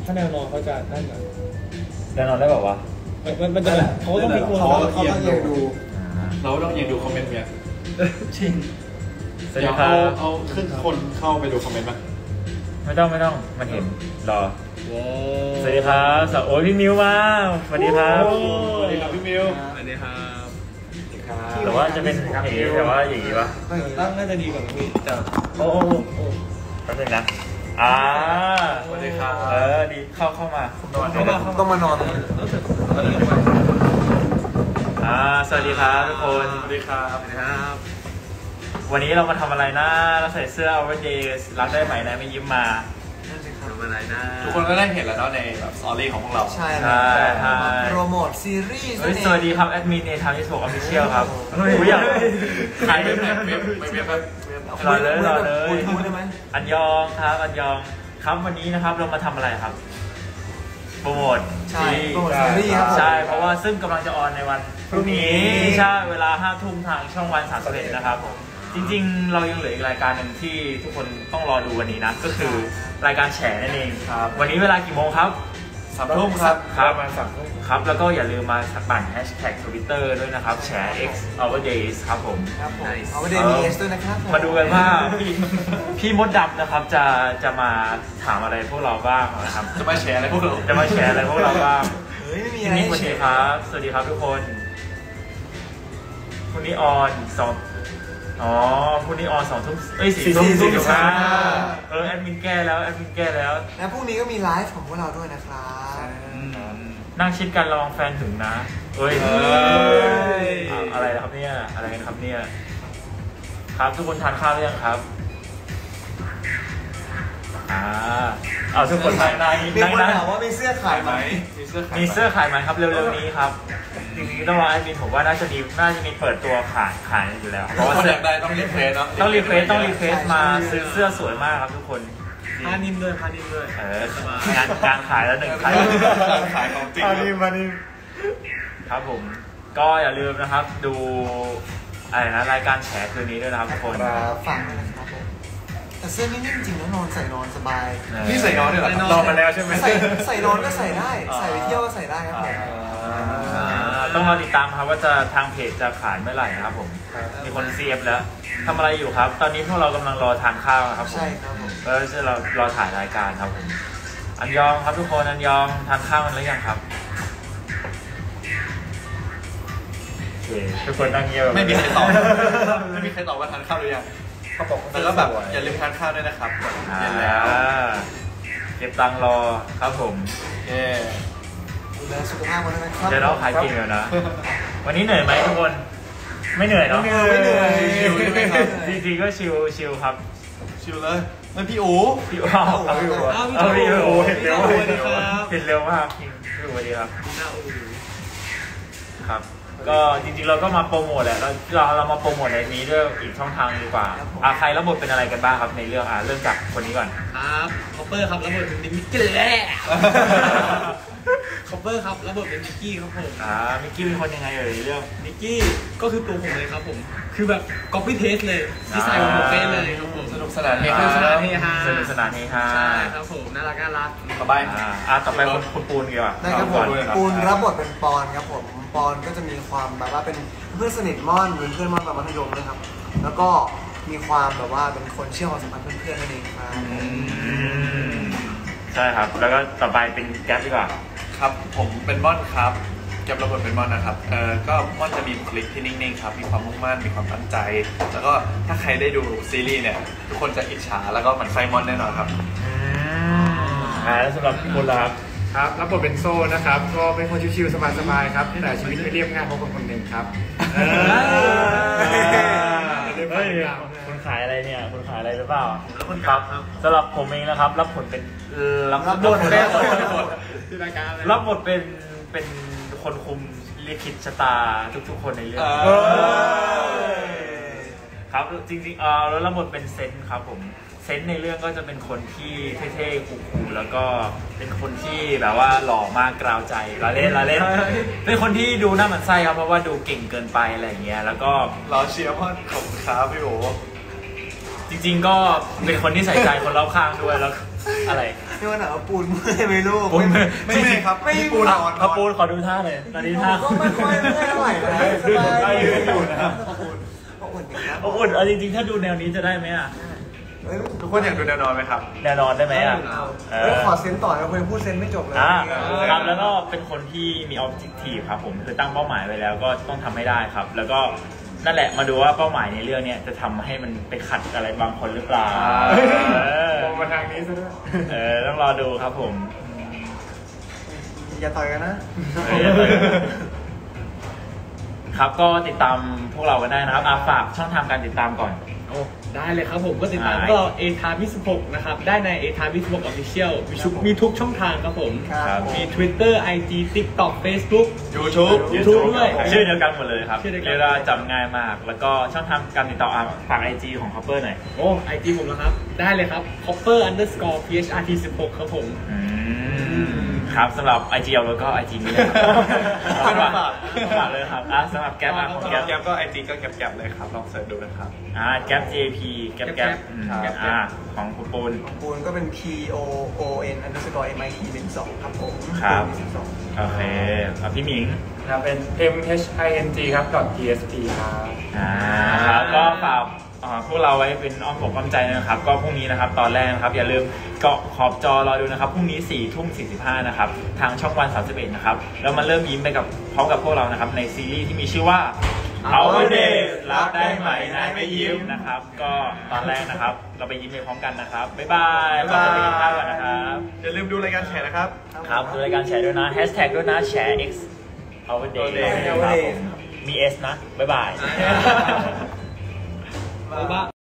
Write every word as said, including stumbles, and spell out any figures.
ถ้าแนวนอนเขาจะนั่นเหรอแนวนอนได้แบบว่ามันมันจะเขาต้องมีคนเขาเขาต้องยังดูเราต้องยังดูคอมเมนต์เนี่ยจริงเดี๋ยวเอาเอาขึ้นคนเข้าไปดูคอมเมนต์ไหมไม่ต้องไม่ต้องมันเห็นรอสวัสดีครับสวัสดีพี่มิวมาสวัสดีครับสวัสดีครับพี่มิวสวัสดีครับแต่ว่าจะเป็นอย่างนี้แต่ว่าอย่างนี้ปะตั้งน่าจะดีกว่าพี่แต่โอ้โอ้แป๊บนึงนะอ่าสวัสดีครับเออดีเข้าเข้ามาต้องมานอนอ่าสวัสดีครับทุกคนสวัสดีครับสวัสดีครับวันนี้เรามาทำอะไรนะเราใส่เสื้อ Our Days รักได้ไหมนะไม่ยิ้มมาทำอะไรนะทุกคนก็ได้เห็นแล้วเนาะในแบบสตอรี่ของพวกเราใช่ใช่โปรโมทซีรีส์สวัสดีครับแอดมินในทางที่สองออฟฟิเชียลครับคุยอย่างใครไม่แบบไม่ไม่แบบรอเลยรอเลยอันยองครับอันยองครับวันนี้นะครับเรามาทำอะไรครับโปรโมทใช่โปรโมทซีรีส์ครับใช่เพราะว่าซึ่งกำลังจะออนในวันพรุ่งนี้ใช่เวลาห้าทุ่มทางช่องวันสามสิบเอ็ดนะครับจริงๆเรายังเหลืออีกรายการหนึ่งที่ทุกคนต้องรอดูวันนี้นะก็คือรายการแฉนั่นเองครับวันนี้เวลากี่โมงครับสามทุ่มครับครับมาสามทุ่มครับแล้วก็อย่าลืมมาปั่นแฮชแท็กทวิตเตอร์ด้วยนะครับแฉ X Our Days ครับผมครับผม Our Days ด้วยนะครับมาดูกันว่าพี่พี่มดดำนะครับจะจะมาถามอะไรพวกเราบ้างนะครับจะมาแชร์อะไรพวกเราจะมาแชร์อะไรพวกเราบ้างเฮ้ยไม่มีอะไรสวัสดีครับสวัสดีครับทุกคนคุณนิออนสองอ๋อพรุ่งนี้ออนสองทุ่มเอ้ยสี่ทุ่มสี่ทุ่มห้าเออแอดมินแก้แล้วแอดมินแก้แล้วแล้วพรุ่งนี้ก็มีไลฟ์ของพวกเราด้วยนะครับนั่งชิดกันลองแฟนถึงนะเฮ้ยอะไรครับเนี่ยอะไรกันครับเนี่ยครับทุกคนทานข้าวหรือยังครับอ่าเอาทุกคนทานได้มีคนถามว่ามีเสื้อขายไหมมีเสื้อขายไหมครับเร็วๆนี้ครับจริงๆต้องรอแอดมินผมว่าน่าจะมีน่าจะมีเปิดตัวขายขายอยู่แล้วเพราะว่าเสื้อได้ต้องรีเควสเนาะต้องรีเควสต้องรีเควสมาซื้อเสื้อสวยมากครับทุกคนพานิ่มด้วยพานิ่มด้วยเอองานการขายแล้วหนึ่งขายขายของจริงพานิ่มพานิ่มครับผมก็อย่าลืมนะครับดูอะไรนะรายการแฉคืนนี้ด้วยนะครับทุกคนฟังนะครับผมแต่เสื้อนิ่มจริงๆแล้วนอนใส่นอนสบายนี่ใส่นอนด้วยเหรอนอนมาแล้วใช่ไหมใส่ใส่นอนก็ใส่ได้ใส่ไปเที่ยวก็ใส่ได้ครับต้องรอติดตามครับว่าจะทางเพจจะขายเมื่อไหร่นะครับผมมีคน ซี เอฟ แล้วทำอะไรอยู่ครับตอนนี้พวกเรากำลังรอทานข้าวครับผมใช่ครับผมแล้วจะเรารอถ่ายรายการครับผมอันยองครับทุกคนอันยองทานข้าวกันหรือยังครับโอเคทุกคนนั่งเงียบไม่มีใครตอบไม่มีใครตอบว่าทานข้าวหรือยังเขาบอกแต่ก็แบบอย่าลืมทานข้าวด้วยนะครับเย็นแล้วเก็บตังค์รอครับผมเย้ดูแลสุขภาพกันนะครับเดี๋ยวเราขายเก่งแล้วนะวันนี้เหนื่อยไหมทุกคนไม่เหนื่อยเนาะไม่เหนื่อยชิลใช่ไหมครับจริงๆก็ชิลชิลครับชิลเลยนั่นพี่อู๋พี่อู๋เอาพี่อู๋เอาพี่อู๋เห็นเร็วเห็นเร็วมากพี่อู๋สวัสดีครับครับก็จริงๆเราก็มาโปรโมทแหละเราเราเรามาโปรโมทในนี้ด้วยอีกช่องทางดีกว่าอ่ะใครรับบทเป็นอะไรกันบ้างครับในเรื่องอ่ะเริ่มจากคนนี้ก่อนครับคอปเปอร์ครับรับบทเป็นมิกกี้แหละคอปเปอร์ครับรับบทเป็นมิกกี้ครับผมอ่ามิกกี้เป็นคนยังไงเอ่ยเรื่องมิกกี้ก็คือตัวผมเลยครับผมคือแบบก๊อปปี้เทสเลยดีไซน์ของผมเป๊ะเลยครับผมสนุกสนานเฮฮาสนุกสนานเฮฮาสนุกสนานเฮฮาใช่ครับผมน่ารักน่ารักต่อไปอ่าต่อไปคุณปูนดีกว่าได้ครับผมปูนรับบทเป็นปอนครับผมปอนก็จะมีความแบบว่าเป็นเพื่อนสนิทม่อนเป็นเพื่อนม่อนตอนมัธยมนะครับแล้วก็มีความแบบว่าเป็นคนเชื่อความสัมพันธ์เพื่อนๆนั่นเองครับใช่ครับแล้วก็ต่อไปเป็นแก๊ปดีกว่าครับผมเป็นม่อนครับแก๊ประบบเป็นม่อนนะครับเออก็ม่อนจะมีบุคลิกที่นิ่งๆครับมีความมุ่งมั่นมีความตั้งใจแล้วก็ถ้าใครได้ดูซีรีส์เนี่ยทุกคนจะอิจฉาแล้วก็หมั่นไส้ม่อนแน่นอนครับอ่าแล้วสำหรับพี่บุญล่ะครับครับรับบทเป็นโซ่นะครับก็เป็นคนชิวๆสบายๆครับแต่ชีวิตไม่เรียบง่ายเพราะเป็นคนหนึ่งครับเฮ้ยคุณขายอะไรเนี่ยคุณขายอะไรหรือเปล่าครับสำหรับผมเองนะครับรับบทเป็นรับบทเป็นรับบทเป็นเป็นคนคุมลิขิตชะตาทุกๆคนในเรื่องครับจริงๆเออแล้วรับบทเป็นเซนครับผมเซนในเรื่องก็จะเป็นคนที่เท่ๆคูลๆแล้วก็เป็นคนที่แบบว่าหล่อมากกราวใจละเล่นละเล่นเป็นคนที่ดูหน้าหมันไส้ครับเพราะว่าดูเก่งเกินไปอะไรอย่างเงี้ยแล้วก็เราเชียร์พ่อขอบคุณครับพี่โอจริงๆก็เป็นคนที่ใส่ใจคนรอบข้างด้วยแล้วอะไรนี่ว่าหนังว่าปูนเมื่อยไหมลูกปูนเมื่อยไม่ไม่ครับไม่ปูนนอนเอาปูนขอดูท่าเลยตอนนี้ท่าก็ไม่ค่อยเมื่อยเท่าไหร่นะสบายได้อยู่ได้อยู่นะครับขอบคุณขอบคุณครับอบอุ่นเอาจริงๆถ้าดูแนวนี้จะได้ไหมอ่ะเอ้ยทุกคนอยากดูแนวนอนไหมครับแนวนอนได้ไหมอ่ะเอเอ้ยอขอเซนต่อนะคุณยังพูดเซนไม่จบเลยอ่าครับแล้วก็เป็นคนที่มี objective ครับผมคือตั้งเป้าหมายไว้แล้วก็ต้องทำให้ได้ครับ แล้วก็นั่นแหละมาดูว่าเป้าหมายในเรื่องเนี้ยจะทำให้มันไปขัดอะไรบางคนหรือเปล่าอ่าเออมองมาทางนี้ซะด้วยเออต้องรอดูครับผมอย่าต่อยกันนะเออครับก็ติดตามพวกเรากันได้นะครับอาฝากช่องทางการติดตามก่อนโอ้ได้เลยครับผมก็ติดตามอ่าก็เอทายี่สิบหกนะครับได้ในเอทายี่สิบหก Official มีทุกมีทุกช่องทางครับผมครับมี Twitter ไอ จี TikTok Facebook YouTube YouTube ด้วยชื่อเดียวกันหมดเลยครับชื่อเดียวกันเรียกว่าจำง่ายมาก แล้วก็ช่องทางการติดต่ออ่ะฝากไอจีของ Copper หน่อยโอ้ไอจีผมแล้วครับ ได้เลยครับ copper underscore phrT สิบหกครับผมอืมครับสำหรับ ไอ จี เอาแล้วก็ ไอ จี นี่เลยครับฝากฝากเลยครับอ่ะสำหรับแก๊ปอ่ะของแก๊แก๊ปปแก๊ปก็ไอจีก็แก๊ปแก๊ปเลยครับ ลองเสิร์ชดูนะครับอ่าแก๊ป เจ พี แก๊ปแก๊ปอืมครับอ่าของคุณปูนปูนก็เป็น P O O N underscore M I T เป็นสองครับผมครับปูนสิบสองโอเคครับพี่หมิงครับเป็น M H I N G ครับ .tsp ครับอ่าครับก็ฝากอ่าพวกเราไว้เป็นอ้อมอกอ้อมใจนะครับ ก็พรุ่งนี้นะครับตอนแรกนะครับอย่าลืมเกาะขอบจอรอดูนะครับพรุ่งนี้สี่ทุ่มสี่สิบห้านะครับทางช่องวันสามสิบเอ็ดนะครับแล้วมาเริ่มยิ้มไปกับพร้อมกับพวกเรานะครับในซีรีส์ที่มีชื่อว่า Our Days รับได้ไหมนายไม่ยิ้มนะครับก็ตอนแรกนะครับเราไปยิ้มไปพร้อมกันนะครับบ๊ายบายบ๊ายบายขอบคุณที่เข้ากันนะครับอย่าลืมดูรายการแชร์นะครับครับดูรายการแชร์ด้วยนะแฮชแท็กด้วยนะแชร์ X Our Days ครับผมมี S นะบ๊ายบายบ๊ายบาย